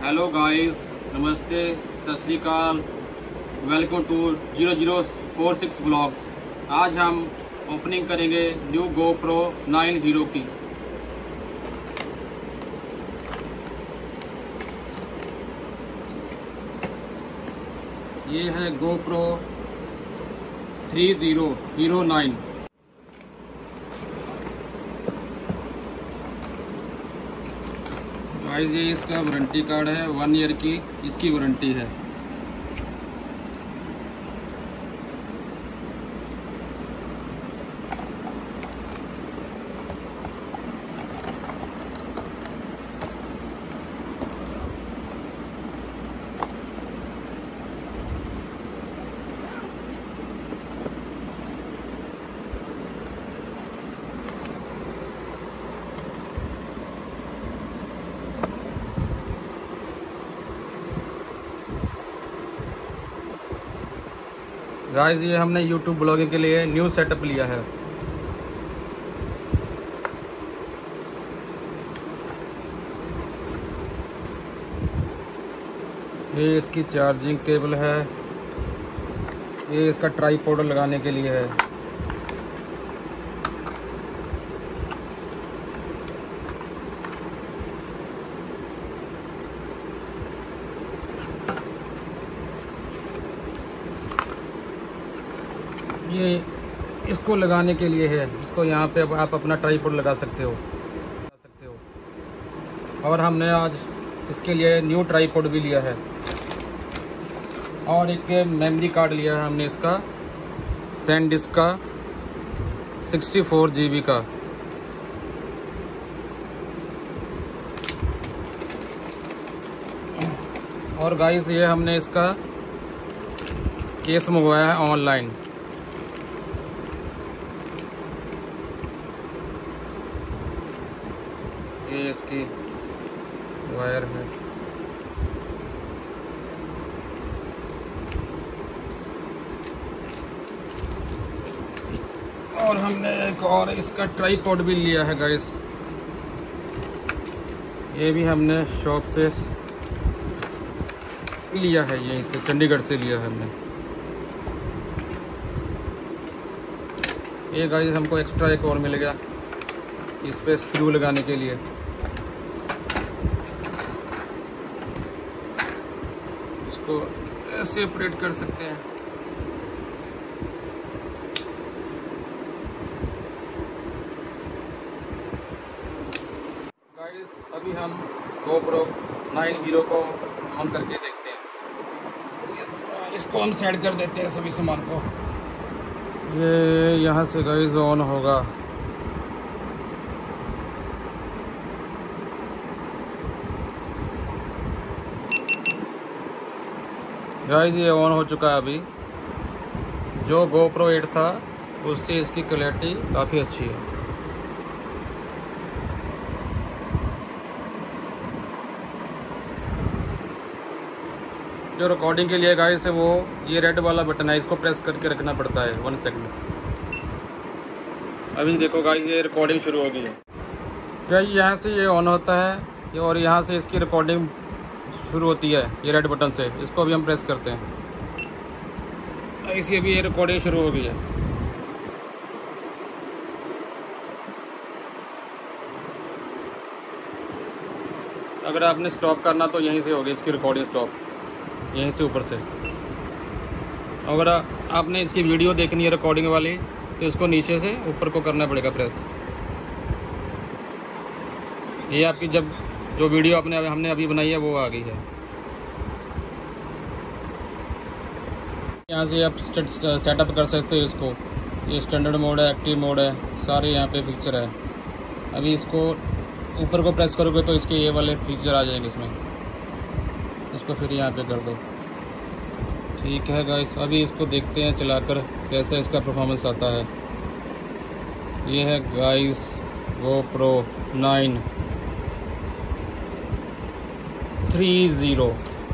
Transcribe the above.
Hello guys, नमस्ते, सत श्री अकाल, वेलकम टू 0046 ब्लॉग्स। आज हम ओपनिंग करेंगे न्यू GoPro 9 हीरो की। ये है GoPro 30 हीरो 9। गाइस, ये इसका वारंटी कार्ड है, 1 ईयर की इसकी वारंटी है। गाइस, ये हमने YouTube ब्लॉगिंग के लिए न्यू सेटअप लिया है। ये इसकी चार्जिंग केबल है, ये इसका ट्राइपॉड लगाने के लिए है। ये इसको लगाने के लिए है, इसको यहाँ पे आप अपना ट्राइपॉड लगा सकते हो। और हमने आज इसके लिए न्यू ट्राइपॉड भी लिया है और एक मेमोरी कार्ड लिया है हमने इसका SanDisk का 64 GB का। और गाइस, ये हमने इसका केस मंगवाया है ऑनलाइन। ये इसकी वायर है। और हमने एक और इसका ट्राइपॉड भी लिया है गाइस। ये भी हमने शॉप से लिया है, यहीं से चंडीगढ़ से लिया है हमने। ये गाइस हमको एक्स्ट्रा एक और मिल गया इस पे स्क्रू लगाने के लिए। इसको ऐसे ऑपरेट कर सकते हैं। गाइस, अभी हम GoPro 9 हीरो को ऑन करके देखते हैं। इसको हम सेट कर देते हैं सभी सामान को। ये यहाँ से गाइस ऑन होगा। गाइस, ये ऑन हो चुका है अभी। जो GoPro 8 था उससे इसकी क्लैरिटी काफ़ी अच्छी है। जो रिकॉर्डिंग के लिए गाइस है वो ये रेड वाला बटन है, इसको प्रेस करके रखना पड़ता है 1 सेकंड। अभी देखो गाइस, ये रिकॉर्डिंग शुरू हो गई है। गाइस, यहाँ से ये ऑन होता है और यहाँ से इसकी रिकॉर्डिंग शुरू होती है ये रेड बटन से। इसको भी हम प्रेस करते हैं, इसी अभी ये रिकॉर्डिंग शुरू हो गई है। अगर आपने स्टॉप करना तो यहीं से होगी इसकी रिकॉर्डिंग स्टॉप, यहीं से ऊपर से। अगर आपने इसकी वीडियो देखनी है रिकॉर्डिंग वाली तो इसको नीचे से ऊपर को करना पड़ेगा प्रेस। ये आपकी जब जो वीडियो हमने अभी बनाई है वो आ गई है। यहाँ से आप सेटअप कर सकते हो इसको। ये स्टैंडर्ड मोड है, एक्टिव मोड है, सारे यहाँ पे फीचर है। अभी इसको ऊपर को प्रेस करोगे तो इसके ये वाले फीचर आ जाएंगे इसमें। इसको फिर यहाँ पे कर दो। ठीक है गाइस, अभी इसको देखते हैं चलाकर कैसा इसका परफॉर्मेंस आता है। ये है गाइस GoPro 9 30।